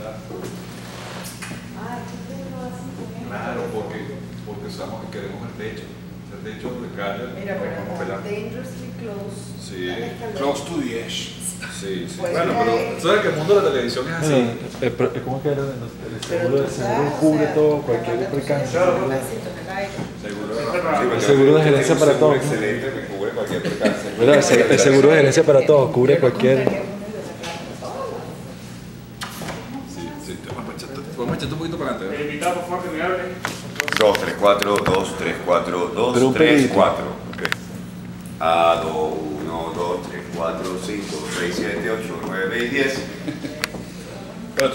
Claro, porque queremos el techo. El techo de calle. Mira, pero vamos a pelar. dangerously close. Sí. Close to the edge. Sí, sí. Pues Bueno, pero sabes que el mundo de la televisión es así. ¿Cómo que era? Pero El seguro cubre todo, cualquier percance. Seguro. El seguro de gerencia para todos, ¿no? Excelente, que cubre cualquier percance. ¿Verdad? El seguro de gerencia para todos cubre cualquier. Sí. Vamos a echarte un poquito para adelante. El invitado, por favor, que me hable. 2, 3, 4, 2, 3, 4, 2, Pero un 3, pedito. 4. A, 2, 1, 2, 3, 4, 5, 6, 7, 8, 9 y 10.